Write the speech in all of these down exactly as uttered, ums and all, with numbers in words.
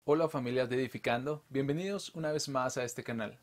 Hola familias de Edificando, bienvenidos una vez más a este canal.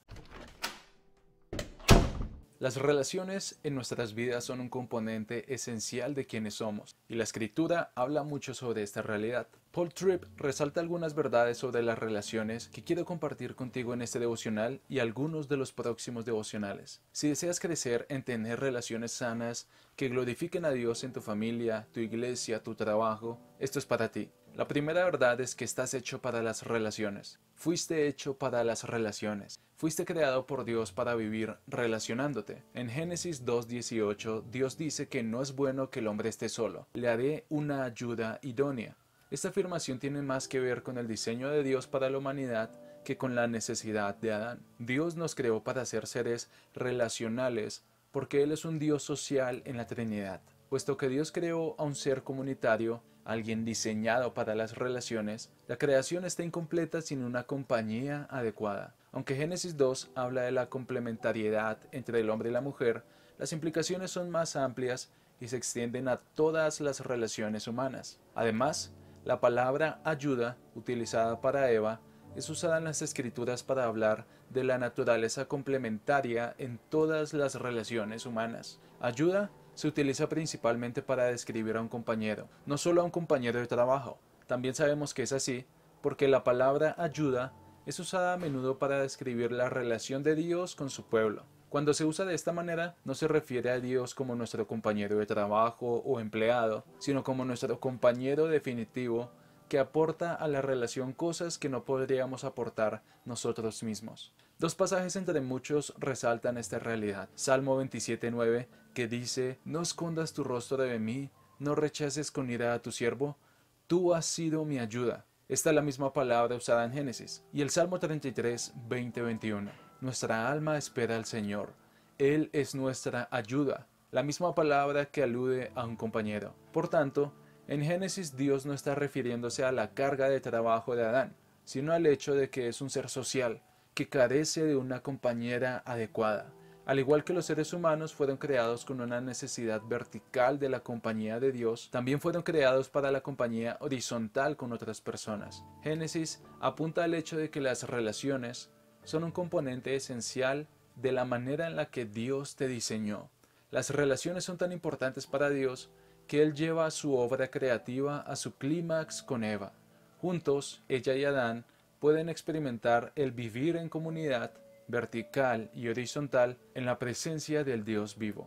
Las relaciones en nuestras vidas son un componente esencial de quienes somos, y la escritura habla mucho sobre esta realidad. Paul Tripp resalta algunas verdades sobre las relaciones que quiero compartir contigo en este devocional y algunos de los próximos devocionales. Si deseas crecer en tener relaciones sanas que glorifiquen a Dios en tu familia, tu iglesia, tu trabajo, esto es para ti. La primera verdad es que estás hecho para las relaciones. Fuiste hecho para las relaciones. Fuiste creado por Dios para vivir relacionándote. En Génesis dos dieciocho, Dios dice que no es bueno que el hombre esté solo. Le haré una ayuda idónea. Esta afirmación tiene más que ver con el diseño de Dios para la humanidad que con la necesidad de Adán. Dios nos creó para ser seres relacionales porque Él es un Dios social en la Trinidad. Puesto que Dios creó a un ser comunitario, alguien diseñado para las relaciones, la creación está incompleta sin una compañía adecuada. Aunque Génesis dos habla de la complementariedad entre el hombre y la mujer, las implicaciones son más amplias y se extienden a todas las relaciones humanas. Además, la palabra ayuda, utilizada para Eva, es usada en las Escrituras para hablar de la naturaleza complementaria en todas las relaciones humanas. Ayuda se utiliza principalmente para describir a un compañero, no solo a un compañero de trabajo. También sabemos que es así porque la palabra ayuda es usada a menudo para describir la relación de Dios con su pueblo. Cuando se usa de esta manera, no se refiere a Dios como nuestro compañero de trabajo o empleado, sino como nuestro compañero definitivo que aporta a la relación cosas que no podríamos aportar nosotros mismos. Dos pasajes entre muchos resaltan esta realidad. Salmo veintisiete nueve, que dice: No escondas tu rostro de mí, no rechaces con ira a tu siervo, tú has sido mi ayuda. Esta es la misma palabra usada en Génesis. Y el Salmo treinta y tres, veinte veintiuno. Nuestra alma espera al Señor. Él es nuestra ayuda. La misma palabra que alude a un compañero. Por tanto, en Génesis Dios no está refiriéndose a la carga de trabajo de Adán, sino al hecho de que es un ser social, que carece de una compañera adecuada. Al igual que los seres humanos fueron creados con una necesidad vertical de la compañía de Dios, también fueron creados para la compañía horizontal con otras personas. Génesis apunta al hecho de que las relaciones son un componente esencial de la manera en la que Dios te diseñó. Las relaciones son tan importantes para Dios que Él lleva su obra creativa a su clímax con Eva. Juntos, ella y Adán pueden experimentar el vivir en comunidad, vertical y horizontal, en la presencia del Dios vivo.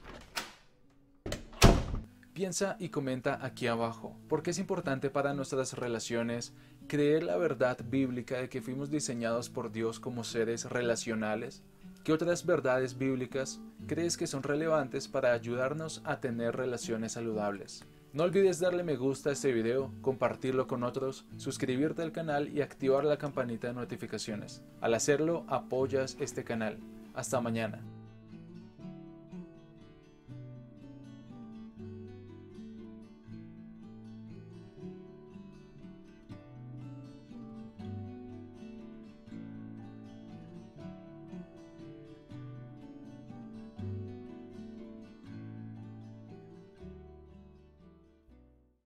Piensa y comenta aquí abajo, ¿por qué es importante para nuestras relaciones creer la verdad bíblica de que fuimos diseñados por Dios como seres relacionales? ¿Qué otras verdades bíblicas crees que son relevantes para ayudarnos a tener relaciones saludables? No olvides darle me gusta a este video, compartirlo con otros, suscribirte al canal y activar la campanita de notificaciones. Al hacerlo, apoyas este canal. Hasta mañana.